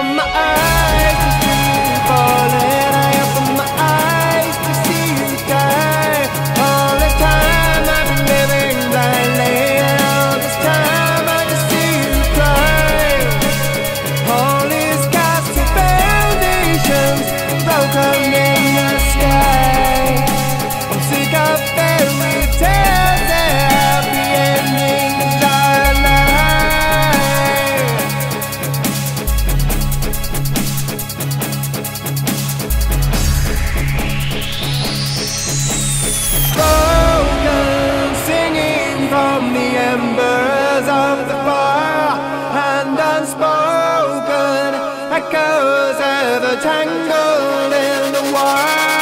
open my eyes to see you falling. I open my eyes to see you die. All the time I've been living blindly, and all this time I just see you cry. All these castle foundations broken in the sky. I'm sick of fairy tales and happy endings are a lie. Broken, singing from the embers of the fire, and unspoken echoes ever tangled in the wire.